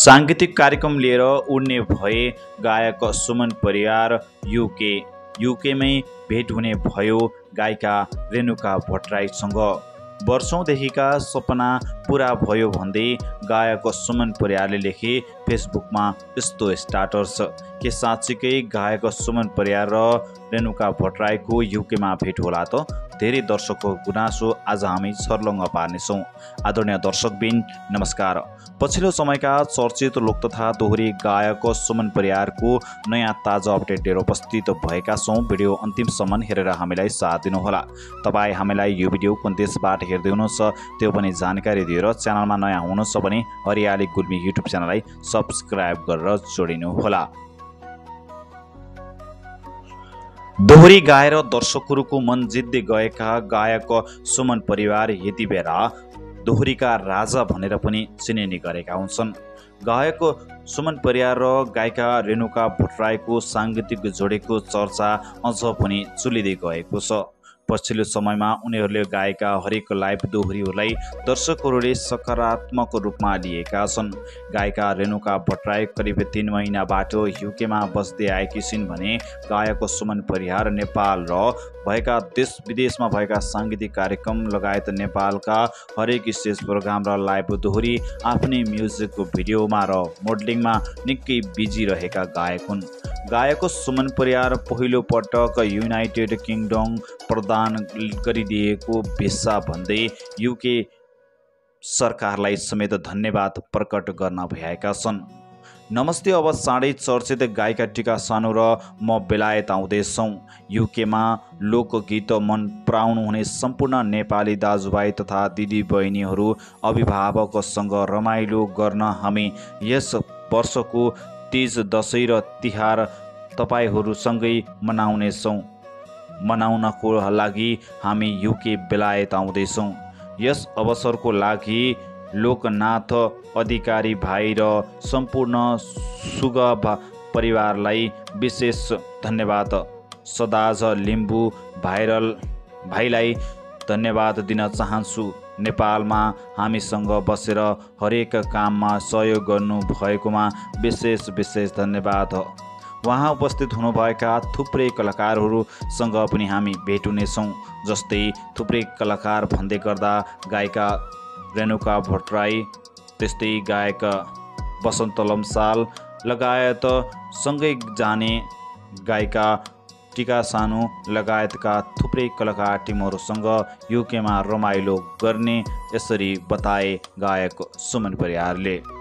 सांगीतिक कार्यक्रम लिएर उड्ने भए गायक सुमन परियार युकेमै भेट हुने भयो गायिका रेणुका भट्टराईसँग। वर्षौंदेखिका सपना पूरा भयो भन्दै गायक सुमन परियारले लेखे फेसबुकमा यस्तो स्टाटस। के साँच्चीकै गायक सुमन परियार र रेणुका भट्टराईको युकेमा भेट होला त? धेरै दर्शकको गुनासो आज हामी छर्लङ्ग पार्नेछौँ। आदरणीय दर्शकबिन नमस्कार। पछिल्लो समयका चर्चित लोक तथा दोहोरी गायक सुमन परियारको नयाँ ताजा अपडेट लिएर उपस्थित भएका छौँ। भिडियो अन्तिमसम्म हेरेर हामीलाई साथ दिनुहोला। तपाईँ हामीलाई यो भिडियो कुन देशबाट हेर्दै हुनुहुन्छ त्यो पनि जानकारी दिएर च्यानलमा नयाँ हुनुहुन्छ भने हरियाली गुल्मी युट्युब च्यानललाई सब्स्क्राइब गरेर जोडिनुहोला। दोहोरी गाएर दर्शकहरूको मन जित्दै गएका गायक सुमन परियार यति बेला दोहोरीका राजा भनेर पनि चिनिने गरेका हुन्छन्। गायक सुमन परियार र गायिका रेणुका भट्टराईको सांगीतिक जोडीको चर्चा अझ पनि चुलिँदै गएको छ। पछिल्लो समयमा उनीहरूले गाएका हरेक लाइभ दोहोरीहरूलाई दर्शकहरूले सकारात्मक रूपमा लिएका छन्। गायिका रेणुका भट्टराई करिब 3 महिनाबाट युकेमा बस्दै आएकी छिन् भने गायक सुमन परियार नेपाल र भएका देश विदेशमा भएका सांगीतिक कार्यक्रम लगायत नेपालका हरेक स्टेज प्रोग्राम र लाइभ दोहोरी आफ्नै म्युजिक भिडियोमा र मोडलिङमा निकै बिजी रहेका गायक हुन्। गायक सुमन परियार पहिलो पटक युनाइटेड किङडम प्रदान गरिदिएको भिसा भन्दै युके सरकारलाई समेत धन्यवाद प्रकट गर्न भएका छन्। नमस्ते, अब चाँडै चर्चित गायिका टिका सानु र म बेलायत आउँदैछौँ। युकेमा लोकगीत मन पराउनुहुने सम्पूर्ण नेपाली दाजुभाइ तथा दिदी बहिनीहरू अभिभावकसँग रमाइलो गर्न हामी यस वर्षको तीज, दशैँ र तिहार तपाईहरूसँगै मनाउनेछौँ। मनाउनको लागि हामी युके बेलायत आउँदैछौँ। यस अवसरको लागि लोकनाथ अधिकारी भाइ र सम्पूर्ण सुगा परिवारलाई विशेष धन्यवाद। सदाज लिम्बू भाइलाई धन्यवाद दिन चाहन्छु। नेपालमा हामीसँग बसेर हरेक काममा सहयोग गर्नु भएकोमा विशेष धन्यवाद। वहाँ उपस्थित हुनुभएका थुप्रै कलाकारहरूसँग पनि हामी भेट हुनेछौँ। जस्तै थुप्रै कलाकार भन्दै गर्दा गायिका रेणुका भट्टराई, त्यस्तै गायक बसन्त लम्साल लगायत सँगै जाने गायिका टिका सानु लगायतका थुप्रै कलाकार टिमहरूसँग युकेमा रमाइलो गर्ने यसरी बताए गायक सुमन परियारले।